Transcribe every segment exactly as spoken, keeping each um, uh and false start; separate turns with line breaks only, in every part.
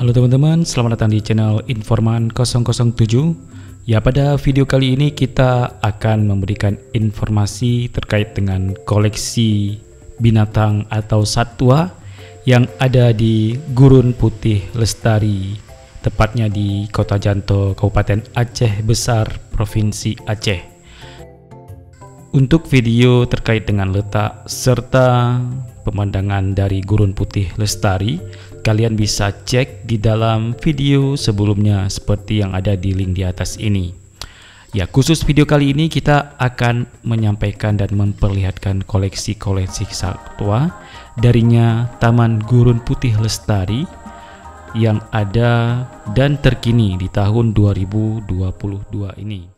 Halo teman-teman, selamat datang di channel Informan nol nol tujuh. Ya, pada video kali ini kita akan memberikan informasi terkait dengan koleksi binatang atau satwa yang ada di Gurun Putih Lestari, tepatnya di Kota Janto, Kabupaten Aceh Besar, Provinsi Aceh. Untuk video terkait dengan letak serta pemandangan dari Gurun Putih Lestari, kalian bisa cek di dalam video sebelumnya seperti yang ada di link di atas ini. Ya, khusus video kali ini kita akan menyampaikan dan memperlihatkan koleksi-koleksi satwa darinya Taman Gurun Putih Lestari yang ada dan terkini di tahun dua ribu dua puluh dua ini.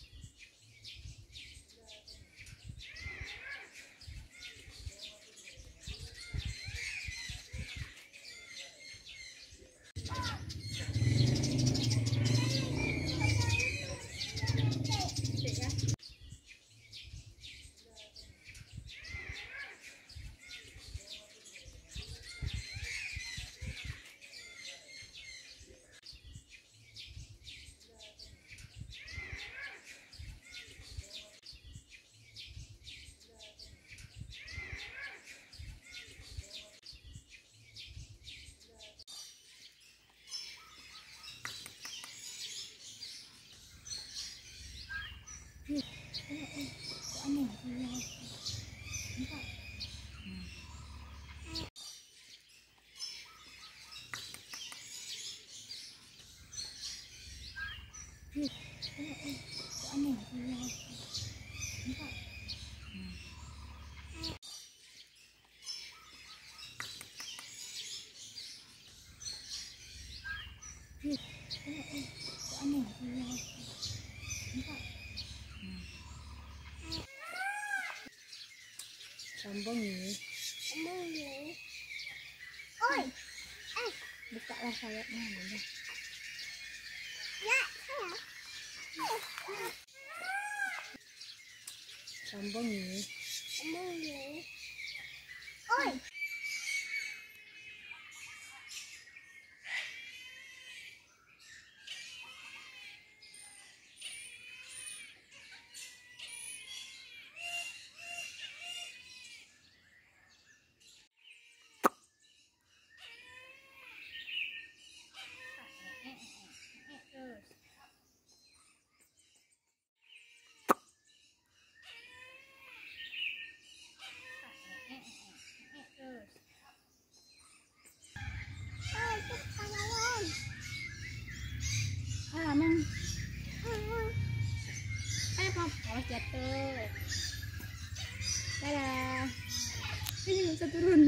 Sombong nih.
Sombong nih. Oi. Eh,
Bukalah sayapnya.
ya, saya.
Sombong nih.
Sombong nih. Oi. Oi, cepat lawan.
Ah, Mang. Eh, Pop. Oh, jatuh. Dadah. Ini bisa turun.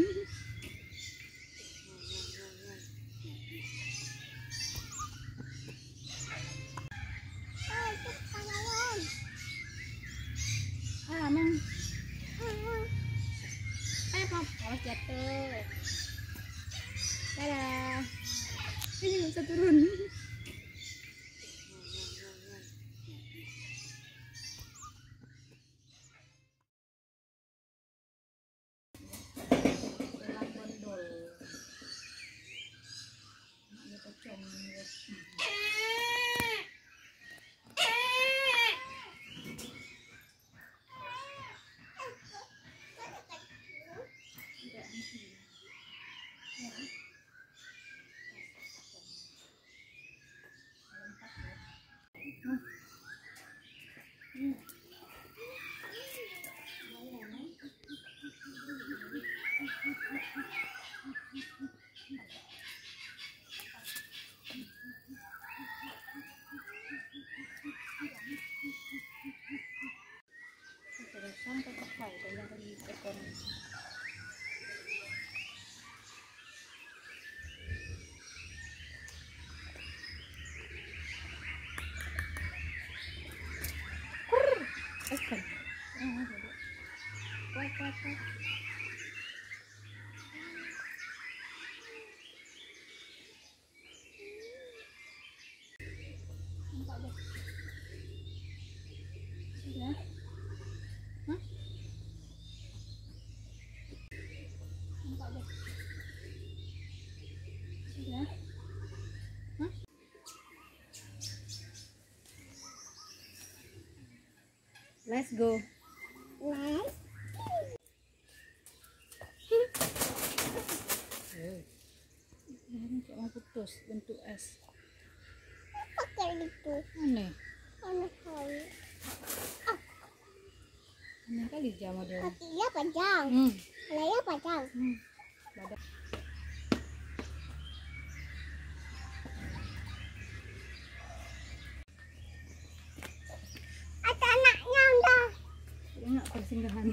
Oi, cepat lawan.
Ah, Mang. Eh, Pop. Oh, jatuh. Dadah. Ini bisa turun. Sampai pakai dan yang di ekor. Ekor. Ah, kuat kuat kuat. Nampak deh. Sudah. Hah? Nampak deh. Sudah. Let's go.
Let's
Ini kayak mau putus bentuk es.
pakai itu.
Aneh.
Aneh kali.
Aneh kali jama dia.
Kakinya panjang.
Hmm.
Lehernya panjang.
Hmm. Badan.
Ada anaknya udah.
Enak persinggahan.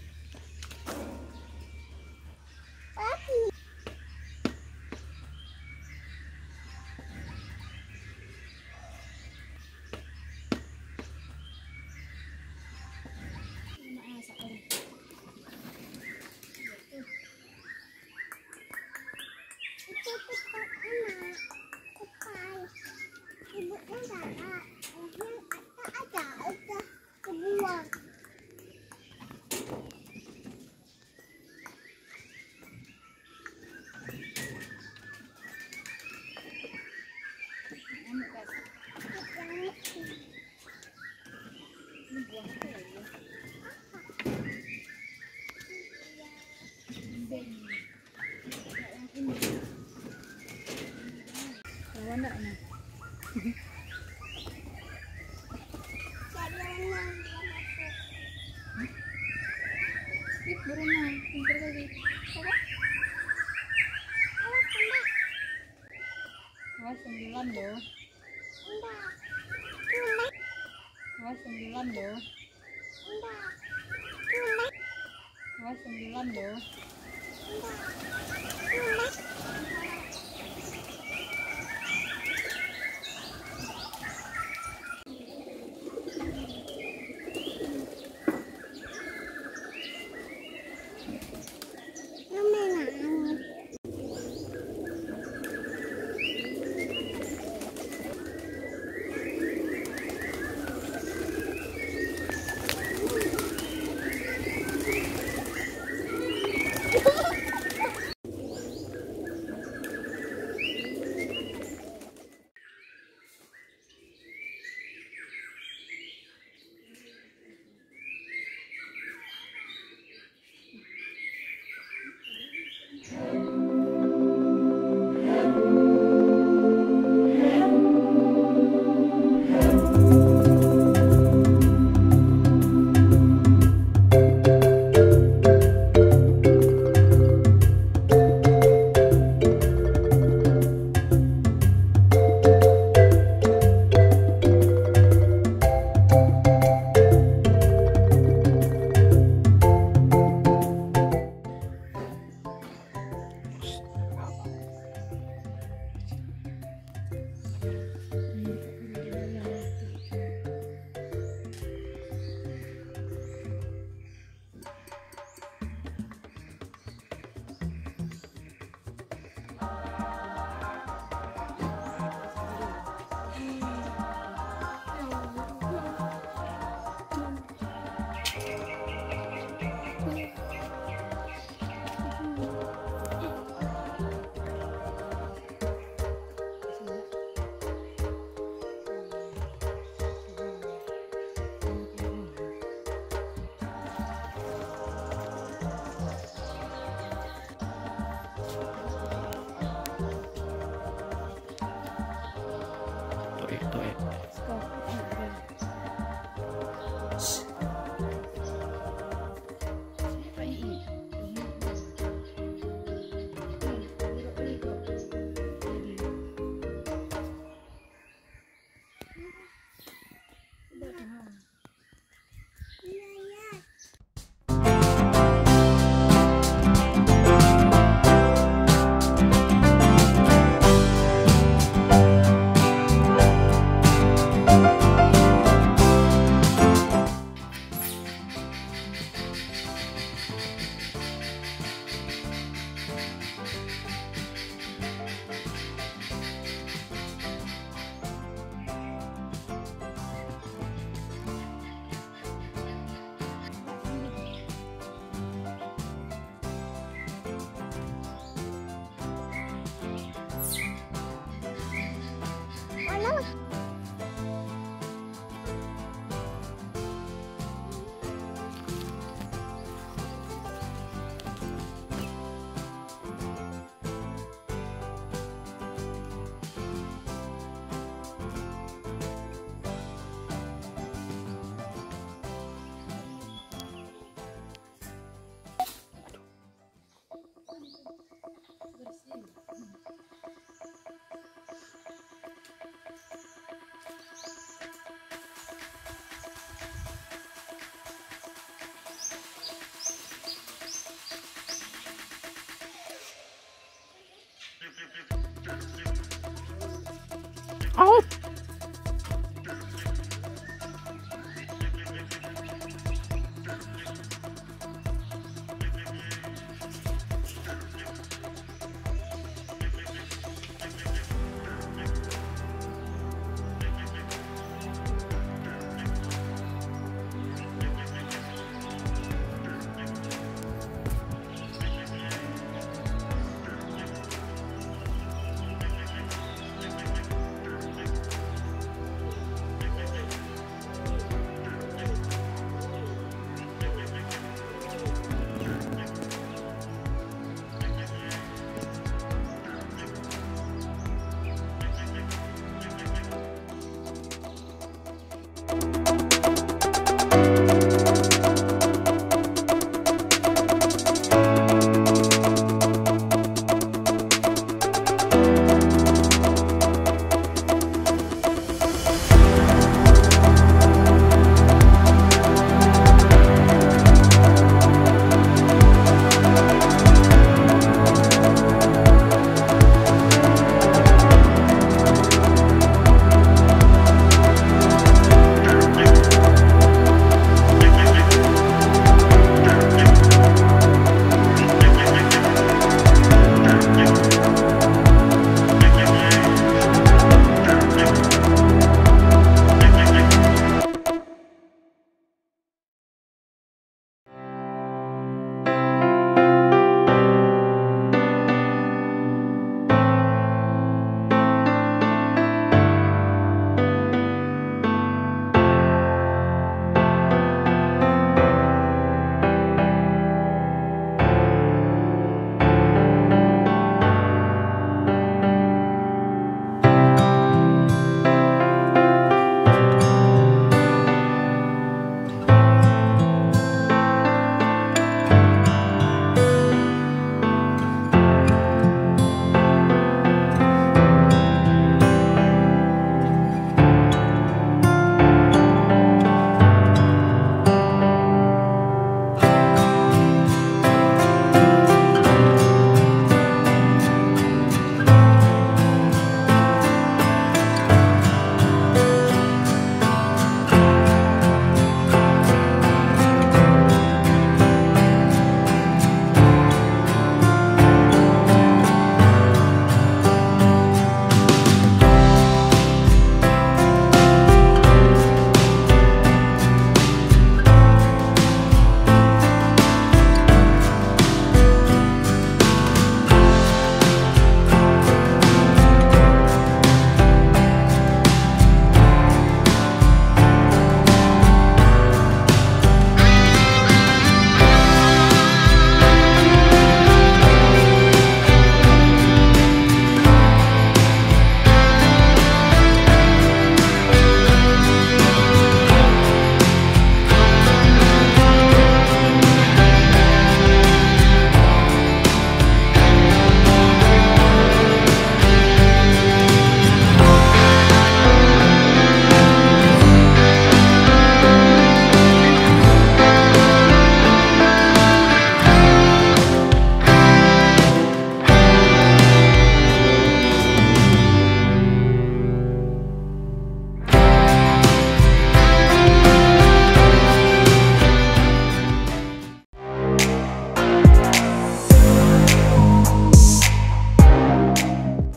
Lagi.
Enak masak kali.
Itu tempat anak. Bukan. Ibunya nggak ada. Ayahnya ada ada. Udah kebuang.
Enak guys. Ini buah apa ya? Beng. Kayak yang ini. Tahu enggak ini?
Jadi renang dia masuk.
Ih, berenang. Pintar kali.
Coba. Awas kena.
Awas sembilan loh.
Udah. Tulis.
Awas sembilan loh.
Udah. Tulis.
Awas sembilan loh.
Udah. Tulis. Lumayan.
Tuh, eh, tuh, eh.
Stop.